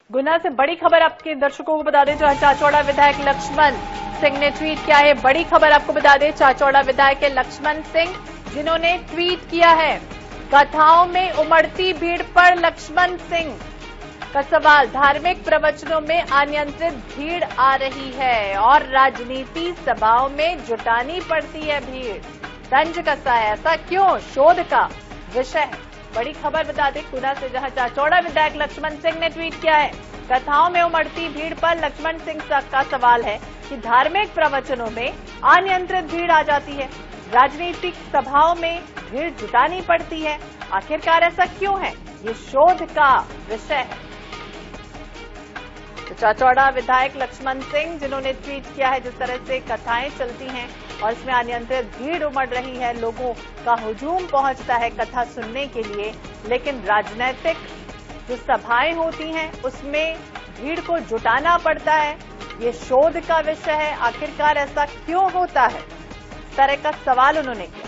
गुना से बड़ी खबर आपके दर्शकों को बता दें, जो चाचौड़ा विधायक लक्ष्मण सिंह ने ट्वीट किया है। बड़ी खबर आपको बता दें, चाचौड़ा विधायक के लक्ष्मण सिंह जिन्होंने ट्वीट किया है, कथाओं में उमड़ती भीड़ पर लक्ष्मण सिंह का सवाल। धार्मिक प्रवचनों में अनियंत्रित भीड़ आ रही है और राजनीति सभाओं में जुटानी पड़ती है भीड़। तंज कसा है, ऐसा क्यों? शोध का विषय है। बड़ी खबर बता दें गुना से, जहां चाचौड़ा विधायक लक्ष्मण सिंह ने ट्वीट किया है, कथाओं में उमड़ती भीड़ पर लक्ष्मण सिंह का सवाल है कि धार्मिक प्रवचनों में अनियंत्रित भीड़ आ जाती है, राजनीतिक सभाओं में भीड़ जुटानी पड़ती है, आखिरकार ऐसा क्यों है? ये शोध का विषय है। तो चाचौड़ा विधायक लक्ष्मण सिंह जिन्होंने ट्वीट किया है, जिस तरह से कथाएं चलती हैं और इसमें अनियंत्रित भीड़ उमड़ रही है, लोगों का हुजूम पहुंचता है कथा सुनने के लिए, लेकिन राजनीतिक जो सभाएं होती हैं उसमें भीड़ को जुटाना पड़ता है। ये शोध का विषय है, आखिरकार ऐसा क्यों होता है? इस तरह का सवाल उन्होंने किया।